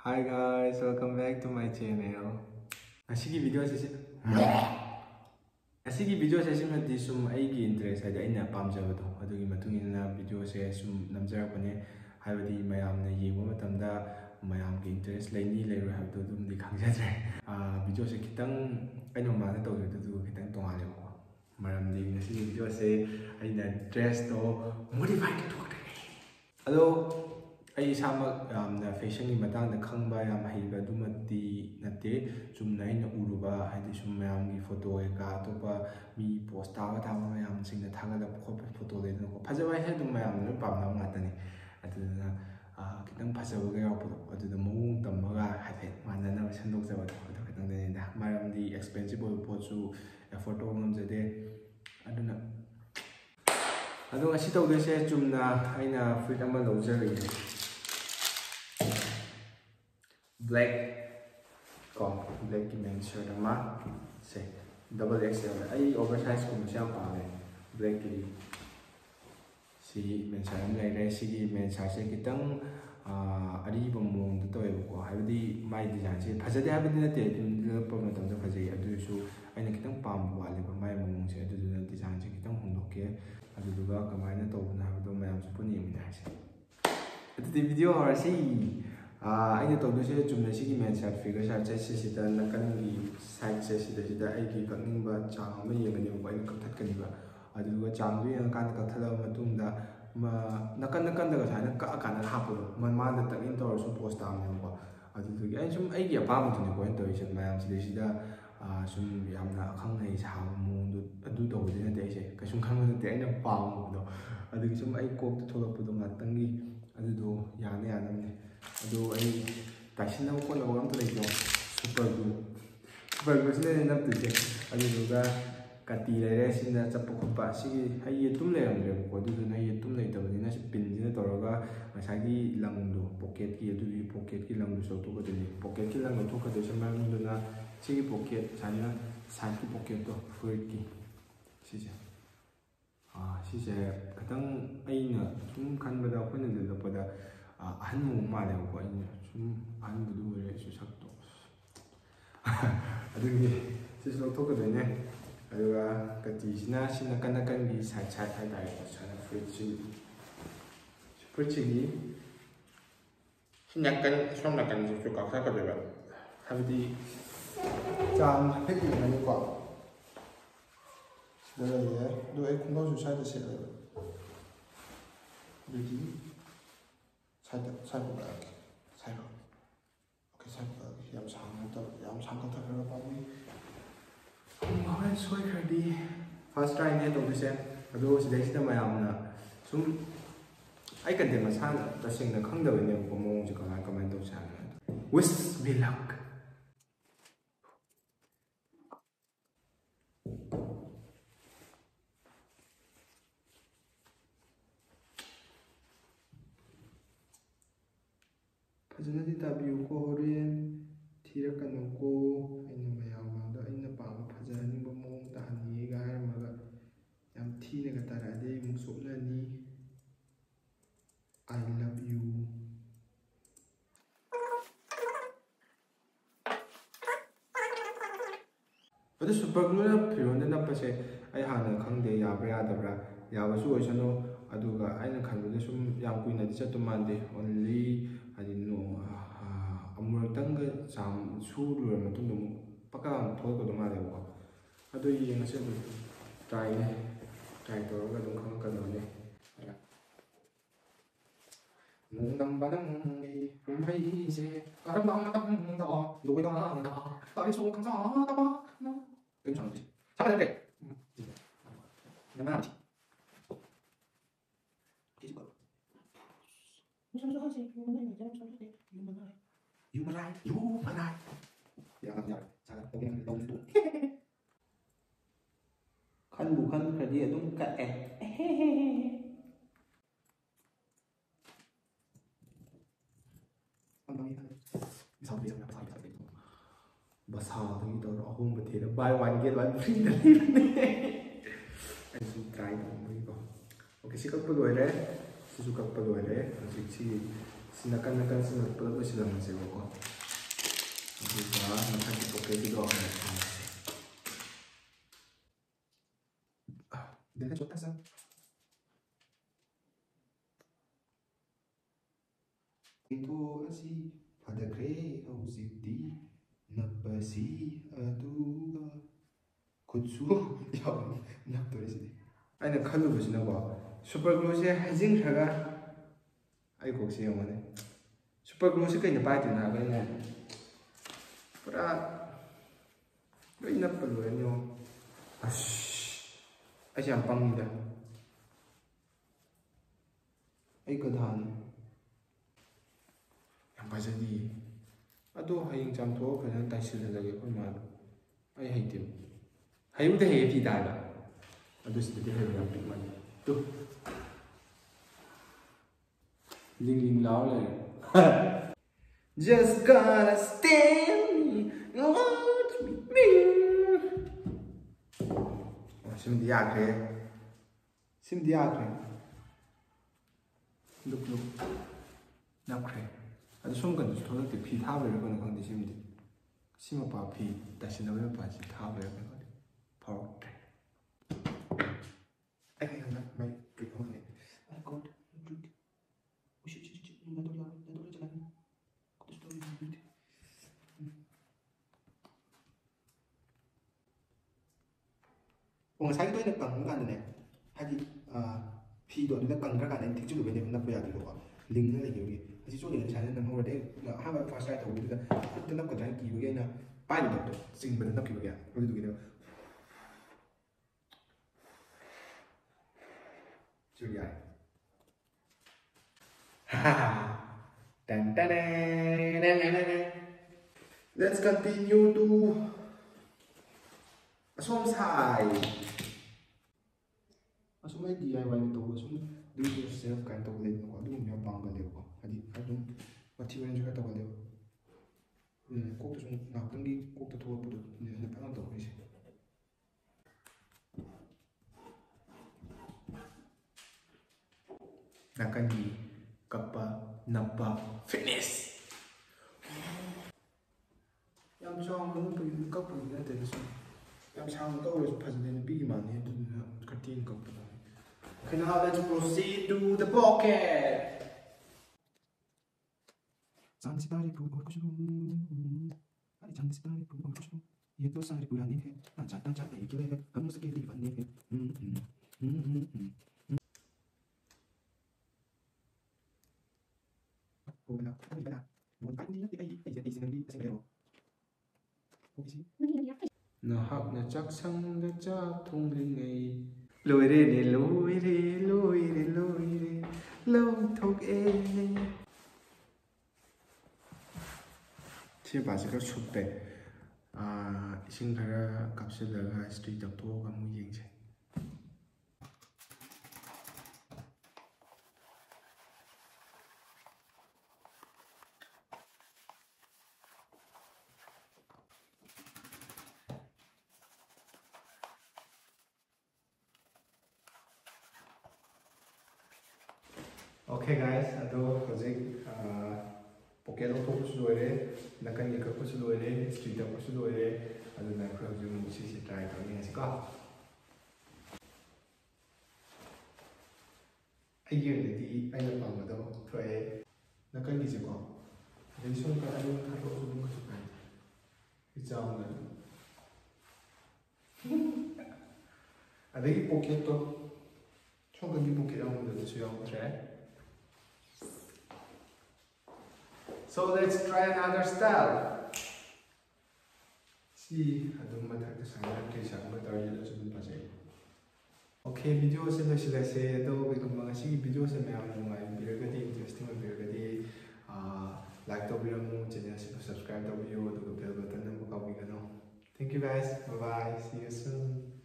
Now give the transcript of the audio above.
Hi guys, welcome back to my channel. Asigi video se simadi sum aigi interest haida aina pamjabado adugi matungina video se sum namjarakone haibadi mayamna yengba matamda mayamgi interest laini leiro habdo dumdi khangjadre video se kitang aino mana tawde du kitang tongale ko maramdi ngasi video se aina dress to modify ke thokre ado ai sama na fashion ni matang da khangba yam haiba dumati nate sumna ina uruba haidi sum mayam gi photo ka to pa mi post ta mayam sing na thanga da photo le no phajaba he dum mayam no pamna ngatani aduna kitang phajaba ga yaw adu da mong tamaga hafe manana sandok jaba adu kitang de da mayam di expensive po su effort to ngam jade aduna adu asi tawde se chumna aina fruit ama lojari black की men shirt अमा से double XL आई oversize को मुझे पावे black की सी main shirt लेरे सी की men shirt से कितंग अरीब मोंग तो है हाइबदी माय डिजाइन से फजदे हाइबदी नते पर मतम से फजई अदुसु आइना कितंग पाम वाले माय मोंग से अदुना डिजाइन से कितंग होंदोके अदुदुगा कमाइना तौबना हाइबदो मयाम से पुनि मिनासे अदुदि वीडियो हरसी अगर तौदे चुम्ने की मेन शर्ट फिगर शर्ट से नकन की साइड से अगी कक्निंग चांग येगनी कथकनी चांग येंकान कथल नकन नकन कक्कान हापो ममाद तक तौर पोस्ट तामेबो सूम अपाबदने तौर मैम सूम अखंग साब मोद तौबदी नते कैसुम खंग नते अगर पाबदो सूम कोक थोलपदो ngатंगी याने यानमने ताइसिना कोनबो अमत लेजो सुपर ग्लू सिने नप्तुजे काटी लेरे सिना चप्प खुप्पा सिगी हाई तुम लेरमद्रेबको अदुदुना ये तुम लेतबदिना सि पिनजिना तौरगा मसागी लंगदो पॉकेट की लंगदो सौतोकदनि पॉकेट की लंग लौथोकदे सममदुना सिगी पॉकेट साइना साइड की पॉकेट तो फ्रुट की सिसे खतंग अइना सुम खनबदा अखोइना लेलपदा अहन मोंग मालेबको अइना सुम अहन बुदु ओइरे सकतो अदुगी सिस लौथोकदने अदुगा कटिसिना सिना कनकन की साइड हाइतारे साना फ्रुट की सिनाकन सोमनाकन से काखकदबा हाबदी चाम हेपी मानेको दले दो एक खुंगासु साइड से दुगी साइड ओके याम सांगत पाबी हमें सोइखरदी फर्स्ट ट्राई ने तौदसे अदो सिदैसिदा मयामना सुम आई कंटेंट मसान तसेंगना खंगदबने मोंग से कमाय तौसाना विश मी लक फजनदी ताबियुको होरेन थीरकनुको अइना मयामांदा अइना पाम फजहनिंग मोंग ताहनी गायरमगा याम थीनगा तारादे मुसोपनानी आई लव यू अदु सुपर ग्लू ना फिरोन नपसे आई हाना खंगदे याब्रा यादब्रा याबसु ओइसनो अदुगा आइना खनबदे सुम याम कुइना चतु मानदे ओनली नो अमुरतंग चाम सूर मतुंग पक्का थोलकदो मालेबको अदो येंगसे ट्राई तौरगा दुम खंगकदोने मुंगदंबदंगी रुमैसे करमदंदो लोइदांदा तारिसो खंजादबा 괜찮지? 잘해 그래. 내가 뒤집어. 무슨 소리지? 유머라이. 야, 자, 거기는 너무 또. khăn cái gì cũng kệ. Basah gitu orang betul buy one get one free dari mana? Aku try dong, begitu. Oke, si kau perlu ada, si suka perlu ada, si ꯁꯤ ꯅꯥꯀꯟꯁꯤꯅ ꯄꯨꯂꯞ ꯂꯣꯏꯁꯤꯜꯂꯝꯃꯁꯦꯕꯀꯣ ꯑꯗꯨꯒ ꯃꯊꯛꯀꯤ ꯄꯣꯀꯦꯠꯀꯤꯗꯣ ꯑꯃꯨꯛ ꯁꯦꯝꯃꯁꯦ ꯏꯟꯊꯣꯛꯑꯁꯤ ꯐꯗꯈ꯭ꯔꯦ ꯍꯧꯖꯤꯛꯇꯤ ꯅꯞꯄꯁꯤ ꯑꯗꯨꯒ ꯈꯨꯠꯁꯨ ꯌꯥꯎ ꯅꯞꯇꯣꯔꯤꯁꯤꯗꯤ ꯑꯩꯅ ꯈꯜꯂꯨꯕꯁꯤꯅꯀꯣ ꯁꯨꯄꯔ ꯒ꯭ꯂꯨꯁꯦ ꯍꯩꯖꯤꯟꯈ꯭ꯔꯒ ꯑꯩ ꯀꯣꯛꯁꯦ ꯌꯦꯡꯉꯨꯅꯦ ꯁꯨꯄꯔ ꯒ꯭ꯂꯨꯁꯦ ꯀꯩꯅ ꯄꯥꯏꯗꯣꯏꯅꯣ ꯍꯥꯏꯕ ꯑꯩꯅ ꯄꯨꯔꯥ ꯂꯣꯏ ꯅꯞꯄ ꯂꯣꯏꯔꯅꯤ ꯌꯦꯡꯉꯣ ꯑꯁ ꯑꯩꯁꯦ ꯌꯥꯝ ꯄꯪꯉꯤꯗ ꯑꯩ ꯒꯙꯥꯅꯤ ꯌꯥꯝ ꯐꯖꯗꯤꯌꯦ ꯑꯗꯣ ꯍꯌꯦꯡ ꯆꯥꯝꯊꯣꯛꯑꯒ ꯐꯖꯅ ꯇꯥꯏꯁꯤꯜꯍꯜꯂꯒꯦ ꯑꯩꯈꯣꯏ ꯃꯥꯗꯣ ꯑꯩ ꯍꯩꯇꯦꯕ ꯍꯩꯕꯨꯗꯤ ꯍꯩꯌꯦ ꯐꯤ ꯇꯥꯏꯕ ꯑꯗꯨ ꯁꯤꯗꯗꯤ ꯍꯩꯕ ꯌꯥꯝ ꯄꯤꯛꯃꯜꯂꯦ ꯇꯨ ꯂꯤꯡ ꯂꯤꯡ ꯂꯥꯎꯔ ꯂꯩꯔꯦ Just gonna stand watch me. ꯁꯤꯃꯗꯤ ꯌꯥꯈ꯭ꯔꯦ ꯁꯤꯃꯗꯤ ꯌꯥꯈ꯭ꯔꯦ ꯂꯨꯛ ꯅꯞꯈ꯭ꯔꯦ ꯑꯗꯣ ꯁꯣꯝ ꯀꯟꯗꯁꯨ ꯊꯣꯛꯂꯛꯇꯦ ꯐꯤ ꯊꯥꯕꯩꯔꯥ ꯀꯩꯅꯣ ꯈꯪꯗꯦ ꯁꯤꯃꯗꯤ ꯁꯤ ꯃꯄꯥ ꯐꯤ ꯇꯥꯏꯁꯤꯟꯅꯕꯒꯤ ꯃꯄꯥꯁꯤ ꯊꯥꯕꯩꯔꯥ ꯀꯩꯅꯣ ꯈꯪꯗꯦ ꯐꯥꯎꯔꯛꯇ꯭ꯔꯦ ꯑꯩ ꯈꯪꯗꯦ ꯃꯩ ꯀꯩ ꯈꯪꯗꯦ ꯉꯁꯥꯏꯒꯤꯗꯣ ꯑꯩꯅ ꯀꯪꯉꯀꯥꯟꯗꯅꯦ ꯍꯥꯏꯗꯤ ꯐꯤꯗꯣ ꯑꯗꯨꯅ ꯀꯪꯈ꯭ꯔꯀꯥꯟꯗ ꯑꯩꯅ ꯊꯤꯛꯆꯤꯜꯂꯨꯕꯩꯅꯦꯕ ꯅꯞꯄ ꯌꯥꯗꯦꯕꯀꯣ ꯂꯤꯡꯉ ꯂꯩꯈꯤꯕꯒꯤ ꯑꯁꯤ ꯆꯣꯠꯂꯤꯉꯩ ꯁꯨꯃꯥꯏꯅ ꯅꯝꯍꯧꯔꯗꯤ ꯑꯍꯥꯟꯕ ꯐꯥꯔꯁ ꯇ꯭ꯔꯥꯏ ꯇꯧꯕꯗꯨꯗ ꯈꯨꯠꯇ ꯅꯞꯀꯗ꯭ꯔꯥꯅ ꯀꯤꯕꯒꯤ ꯑꯩꯅ ꯄꯥꯏꯗꯕꯗꯣ ꯆꯤꯡꯕꯗ ꯅꯞꯈꯤꯕꯒꯤ ꯑꯗꯨꯗꯨꯒꯤꯅꯦꯕ ꯁꯤ ꯌꯥꯏ Let's continue to ꯑꯁꯣꯝ ꯁꯥꯏ ꯑꯁꯨꯝ ꯑꯩ DIY ꯇꯧꯕ ꯁꯨꯝ do it yourself ꯀꯥꯏꯅ ꯇꯧꯕ ꯂꯩꯗꯅꯀꯣ ꯑꯗꯨꯒꯨꯝꯕ ꯌꯥꯝ ꯄꯥꯝꯒꯜꯂꯦꯕꯀꯣ ꯍꯥꯏꯗꯤ ꯑꯗꯨꯝ ꯃꯊꯤ ꯃꯔꯝꯁꯨ ꯈꯔ ꯇꯧꯒꯜꯂꯦꯕ ꯀꯣꯛꯇ ꯁꯨꯝ ꯉꯥꯏꯍꯥꯛꯇꯪꯒꯤ ꯀꯣꯛꯇ ꯊꯣꯛꯂꯛꯄꯗꯣ ꯑꯗꯨꯅ ꯐꯖꯅ ꯇꯧꯔꯤꯁꯦ ꯅꯥꯀꯟꯒꯤ ꯀꯛꯄ ꯅꯞꯄ ꯐꯤꯅꯤꯁ ꯌꯥꯝ ꯆꯥꯎꯅ ꯀꯛꯄꯗꯤ ꯅꯠꯇꯦꯗ ꯁꯨꯝ ꯌꯥꯝ ꯁꯥꯡꯅ ꯀꯛꯎꯔꯁꯨ ꯐꯖꯗꯦ ꯅꯨꯄꯤꯒꯤ ꯃꯥꯟꯅꯤ ꯑꯗꯨꯗꯨꯅ ꯈꯔ ꯇꯦꯟꯅ ꯀꯛꯄꯗꯣ Okay, now let's proceed to the pocket. ꯅꯍꯥꯛꯅ ꯆꯥꯛꯁꯪꯗ ꯆꯥꯛ ꯊꯣꯡꯂꯤꯉꯩ ꯂꯣꯏꯔꯦꯅꯦ ꯂꯣꯏꯔꯦ ꯂꯣꯏꯔꯦ ꯂꯣꯏꯔꯦ ꯂꯧꯊꯣꯛꯑꯦꯅꯦ ꯁꯤ ꯃꯄꯥꯁꯤ ꯈꯔ ꯁꯨꯞꯄꯦ ꯏꯁꯤꯡ ꯈꯔ ꯀꯥꯞꯁꯤꯜꯂꯒ ꯏꯁꯇ꯭ꯔꯤ ꯇꯧꯊꯣꯛꯑꯒ ꯑꯃꯨꯛ ꯌꯦꯡꯁꯦ Okay guys, ꯑꯗꯣ ꯍꯧꯖꯤꯛ ꯄꯣꯀꯦꯠ ꯂꯧꯊꯣꯛꯄꯁꯨ ꯂꯣꯏꯔꯦ ꯅꯥꯀꯟꯒꯤ ꯀꯛꯄꯁꯨ ꯂꯣꯏꯔꯦ ꯏꯁꯇ꯭ꯔꯤ ꯇꯛꯄꯁꯨ ꯂꯣꯏꯔꯦ ꯑꯗꯨꯅ ꯑꯩꯈꯣꯏ ꯍꯧꯖꯤꯛ ꯑꯃꯨꯛ ꯁꯤꯁꯦ ꯇ꯭ꯔꯥꯏ ꯇꯧꯅꯤꯡꯉꯁꯤꯀꯣ ꯑꯩꯒꯤ ꯑꯣꯏꯅꯗꯤ ꯑꯩꯅ ꯄꯥꯝꯕꯗꯣ ꯊꯣꯛꯑꯦ ꯅꯥꯀꯟꯒꯤꯁꯦꯀꯣ ꯑꯗꯩ ꯁꯨꯝ ꯑꯗꯨꯝ ꯊꯥꯗꯣꯛꯑꯁꯨ ꯑꯗꯨꯝ ꯀꯩꯁꯨ ꯀꯥꯏꯗꯦ ꯆꯥꯎꯅ ꯑꯗꯒꯤ ꯄꯣꯀꯦꯠꯇꯣ ꯁꯣꯝꯒꯤ ꯄꯣꯀꯦꯠ ꯌꯥꯎꯕꯗꯁꯨ ꯌꯥꯎꯗ꯭ꯔꯦ So let's try another style. ꯁꯤ ꯑꯗꯨꯝ ꯃꯊꯛꯇ ꯁꯨꯃꯥꯏꯅ ꯇ꯭ꯔꯤꯁꯥꯡꯒ ꯇꯧꯔꯤꯗꯁꯨ ꯑꯗꯨꯝ ꯐꯖꯩ ꯑꯣꯀꯦ ꯚꯤꯗꯤꯑꯣꯁꯦ ꯂꯣꯏꯁꯤꯜꯂꯁꯦ ꯑꯗꯣ ꯀꯩꯒꯨꯝꯕ ꯉꯁꯤꯒꯤ ꯚꯤꯗꯤꯑꯣꯁꯦ ꯃꯌꯥꯝꯅ ꯅꯨꯡꯉꯥꯏꯕꯤꯔꯒꯗꯤ ꯏꯟꯇꯔꯦꯁꯇꯤꯡ ꯑꯣꯏꯕꯤꯔꯒꯗꯤ ꯂꯥꯏꯛ ꯇꯧꯕꯤꯔꯝꯃꯨ ꯆꯦꯅꯦꯜꯁꯤꯕꯨ ꯁꯕꯁꯀ꯭ꯔꯥꯏꯕ ꯇꯧꯕꯤꯌꯨ ꯑꯗꯨꯒ ꯕꯦꯜ ꯕꯇꯟ ꯑꯃ ꯀꯥꯎꯕꯤꯒꯅꯨ Thank you guys, bye bye, see you soon.